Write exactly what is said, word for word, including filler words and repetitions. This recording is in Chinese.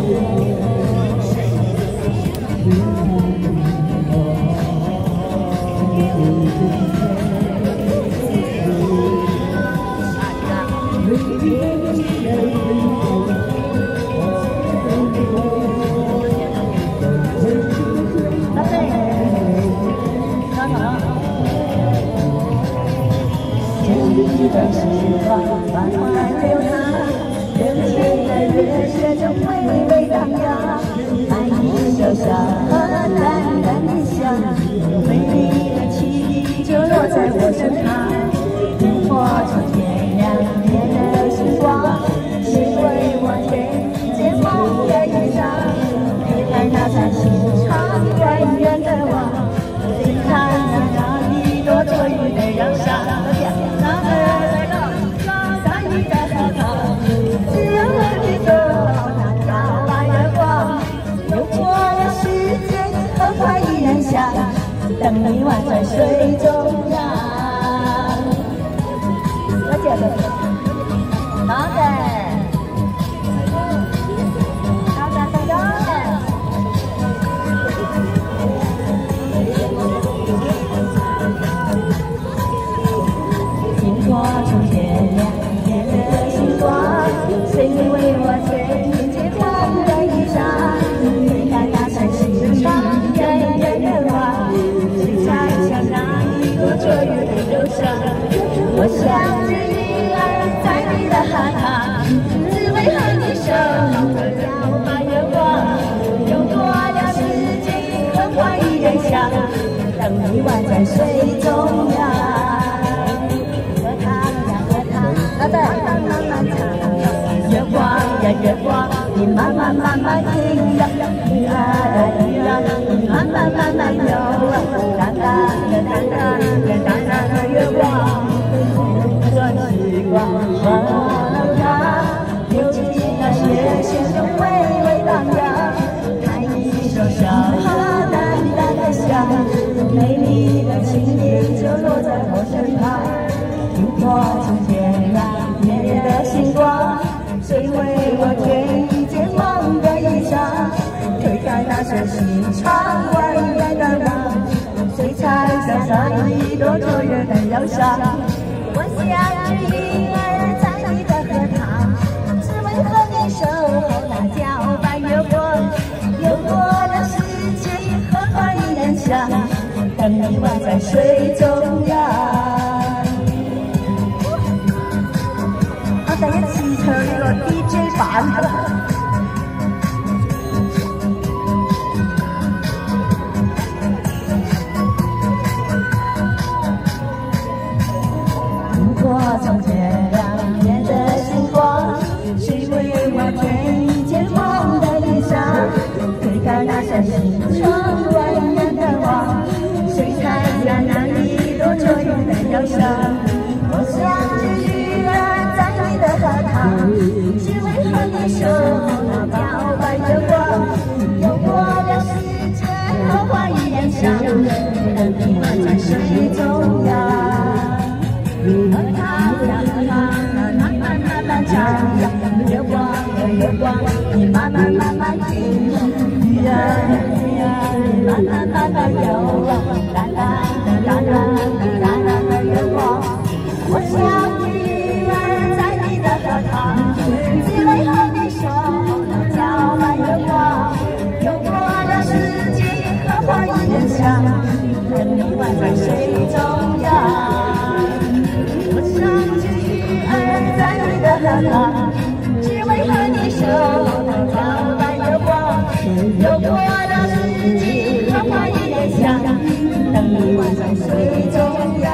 的时光慢慢流淌，流进了热血中微微荡漾。爱你小小和淡淡的香，美丽的奇迹就落在我身旁。萤火虫点亮夜的星光，是为我添件梦的衣裳。你看那串心肠远远的望，你看那里多多雨的忧伤。 等你宛在水中央。我觉得，好的，好的，好的。萤火虫点亮夜的星光，谁为我添件梦的衣裳？你看那串心肠远远的望。 昨日的忧伤，我像只鱼儿在你的海塘，只为和你手和摇摆月光，游过了四季和花一人香，等你宛在水中央。荷塘呀荷塘，那在慢慢漫长，月光呀月光，你慢慢慢慢停呀，鱼儿啊鱼儿，你慢慢慢慢游啊，淡淡的淡淡的淡淡的月光，这时光慢慢它流进那血血中微微荡漾，看你手小和淡淡的香，美丽的情意就落在我身旁。萤火虫点亮夜的星光，谁为我添一件梦的衣裳？推开那扇心肠蜿蜒的望，谁才想上一朵灼热的忧伤？我像只鱼儿在你的荷塘，只为和你守候那皎白月光，游过了世界和花一人香，等你宛在水中央。我等下骑车那个 D J 版的。 从点亮夜的星光，谁为我添一件梦的衣裳？推开那扇心窗蜿蜒的望，谁看见那里多灼热的忧伤？我像只鱼儿在你的荷塘，只为和你守候那皎白月光，游过了世界和花一人香，等你宛在水中央。 荷塘呀荷塘，慢慢慢慢长呀，月光呀月光，你慢慢慢慢停。鱼儿鱼儿，你慢慢慢慢游啊，淡淡的淡淡的淡淡的月光。我像只鱼儿在你的荷塘，只为和你守候那皎白月光，游过了世纪和花一人香，等你宛在水中央。 荷塘，只为和你守候那皎白月光，游过了世纪和花一人香，等你宛在水中央。